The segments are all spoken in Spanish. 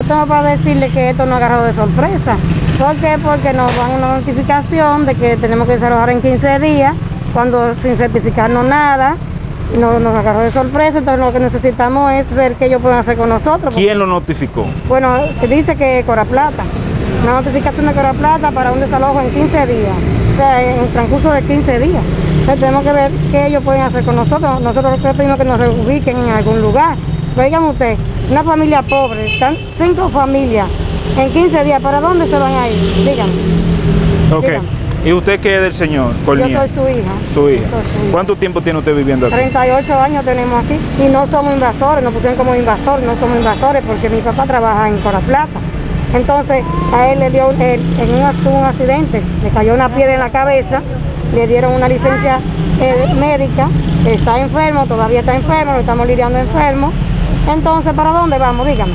tengo para decirle que esto nos ha agarrado de sorpresa. ¿Por qué? Porque nos dan una notificación de que tenemos que desalojar en 15 días, cuando sin certificarnos nada, nos agarró de sorpresa. Entonces lo que necesitamos es ver qué ellos pueden hacer con nosotros. ¿Quién lo notificó? Bueno, dice que Cora Plata, una notificación de Cora Plata para un desalojo en 15 días, o sea, en el transcurso de 15 días. Entonces tenemos que ver qué ellos pueden hacer con nosotros. Nosotros lo que pedimos es que nos reubiquen en algún lugar. Dígame usted, una familia pobre, están 5 familias en 15 días, ¿para dónde se van a ir? Dígame. Ok. Dígame. ¿Y usted qué es del señor Corniel? Yo soy su hija. Su hija. Soy su hija. ¿Cuánto tiempo tiene usted viviendo aquí? 38 años tenemos aquí y no somos invasores, nos pusieron como invasores, no somos invasores porque mi papá trabaja en Cora Plata. Entonces a él le dio, tuvo un accidente, le cayó una piedra en la cabeza, le dieron una licencia médica, está enfermo, todavía está enfermo, lo estamos lidiando enfermo. Entonces, ¿para dónde vamos? Dígame.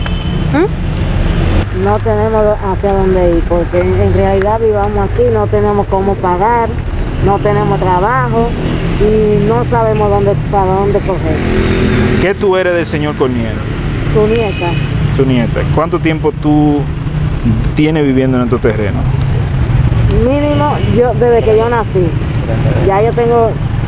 No tenemos hacia dónde ir, porque en realidad vivamos aquí, no tenemos cómo pagar, no tenemos trabajo y no sabemos para dónde coger. ¿Qué tú eres del señor Corniel? Su nieta. Su nieta. ¿Cuánto tiempo tú tienes viviendo en estos terrenos? Mínimo, desde que yo nací. Ya yo tengo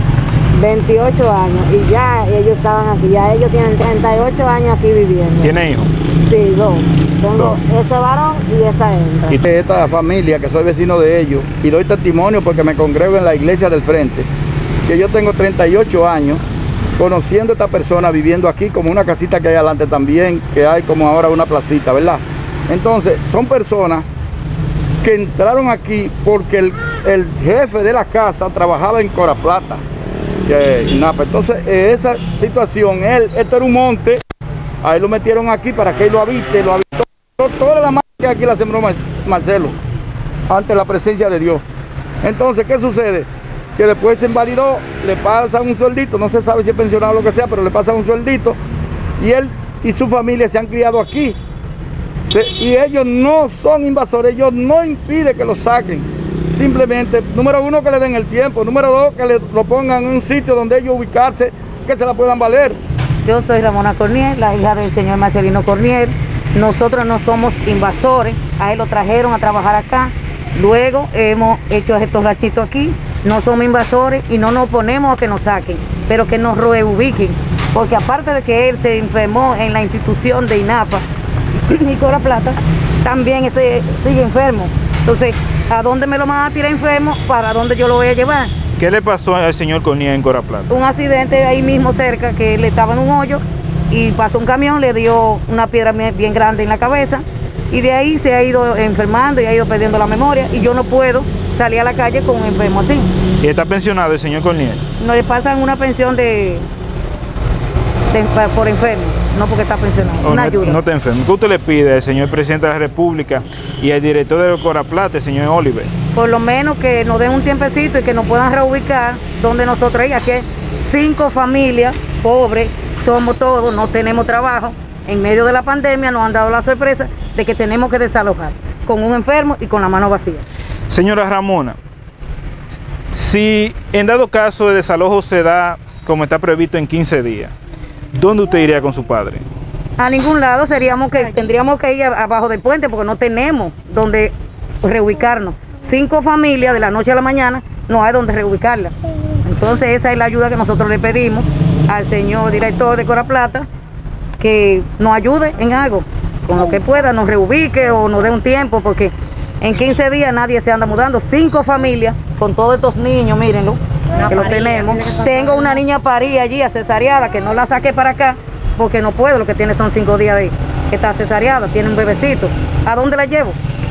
28 años y ya ellos estaban aquí, ya ellos tienen 38 años aquí viviendo. ¿Tiene hijos? Sí, 2. Tengo ese varón y esa hembra. Y esta familia, que soy vecino de ellos, y doy testimonio porque me congrego en la iglesia del frente, que yo tengo 38 años conociendo a esta persona, viviendo aquí, como una casita que hay adelante también, que hay como ahora una placita, ¿verdad? Entonces, son personas que entraron aquí porque el jefe de la casa trabajaba en Cora Plata. Entonces, esa situación, esto era un monte, a él lo metieron aquí para que él lo habite, lo habitó. Toda la mano que aquí la sembró Marcelo, ante la presencia de Dios. Entonces, ¿qué sucede? Que después se invalidó, le pasan un sueldito, no se sabe si es pensionado o lo que sea, pero le pasan un sueldito, y él y su familia se han criado aquí. Y ellos no son invasores, ellos no impiden que lo saquen. Simplemente, número 1, que le den el tiempo, número 2, que lo pongan en un sitio donde ellos ubicarse, que se la puedan valer. Yo soy Ramona Corniel, la hija del señor Marcelino Corniel. Nosotros no somos invasores, a él lo trajeron a trabajar acá, luego hemos hecho estos rachitos aquí, no somos invasores y no nos oponemos a que nos saquen, pero que nos reubiquen, porque aparte de que él se enfermó en la institución de INAPA y Cora Plata, también sigue enfermo. Entonces, ¿a dónde me lo van a tirar enfermo? ¿Para dónde yo lo voy a llevar? ¿Qué le pasó al señor Corniel en Cora Plata? Un accidente ahí mismo cerca, que él estaba en un hoyo y pasó un camión, le dio una piedra bien grande en la cabeza y de ahí se ha ido enfermando y ha ido perdiendo la memoria y yo no puedo salir a la calle con un enfermo así. ¿Y está pensionado el señor Corniel? No le pasan una pensión por enfermo, no porque está pensionado, una ayuda. No te enfermo. ¿Qué usted le pide al señor presidente de la República y al director de Cora Plata, el señor Oliver? Por lo menos que nos den un tiempecito y que nos puedan reubicar donde nosotros hay. Aquí hay 5 familias pobres, somos todos, no tenemos trabajo. En medio de la pandemia nos han dado la sorpresa de que tenemos que desalojar con un enfermo y con la mano vacía. Señora Ramona, si en dado caso el desalojo se da como está previsto en 15 días, ¿dónde usted iría con su padre? A ningún lado, tendríamos que ir abajo del puente porque no tenemos donde reubicarnos. 5 familias de la noche a la mañana, no hay donde reubicarlas. Entonces esa es la ayuda que nosotros le pedimos al señor director de Cora Plata, que nos ayude en algo, con lo que pueda, nos reubique o nos dé un tiempo, porque en 15 días nadie se anda mudando. 5 familias con todos estos niños, mírenlo, que lo tenemos. Tengo una niña parí allí, cesareada, que no la saqué para acá, porque no puedo, lo que tiene son 5 días de que está cesareada, tiene un bebecito. ¿A dónde la llevo?